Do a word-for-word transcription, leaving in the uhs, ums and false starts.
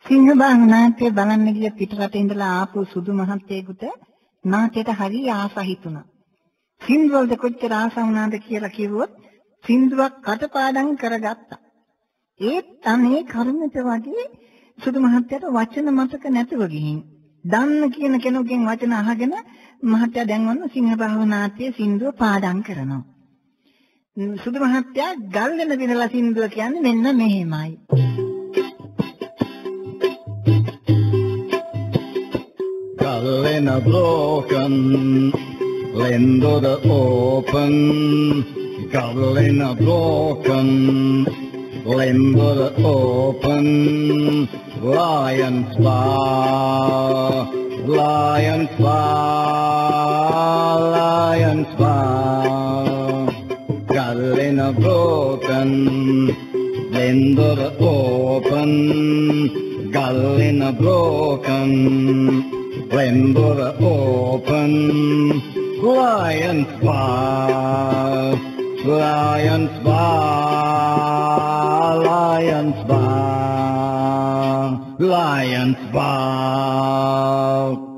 සිංහ බාහු නාට්‍ය බලන්න ගිය පිටරට ඉඳලා ආපු සුදු මහත්තයෙකුට නාට්‍යයට හරි ආස හිතුණා. සින්දුවලට කොච්චර ආස වුණාද කියලා කිව්වොත් සින්දුවක් කටපාඩම් කරගත්තා. ඒත් අනේ කරුණට වගේ සුදු මහත්තයාට වචන මතක නැතුව ගිහින් දන්න කියන කෙනෙකුගෙන් වචන අහගෙන මහත්තයා දැන් වන්න සිංහ බාහු නාට්‍යයේ සින්දුව පාඩම් කරනවා. සුදු මහත්තයා ගල්ගෙන විනලා සින්දුව කියන්නේ මෙන්න මෙහෙමයි. Gallin are broken, Lindor are open. Gallin are broken, Lindor are open. Lions bar, lions bar, lions bar. Gallin are broken, Lindor are open. Gallin are broken. Lindor are open, lions bar, lions bar, lions bar, lions bar.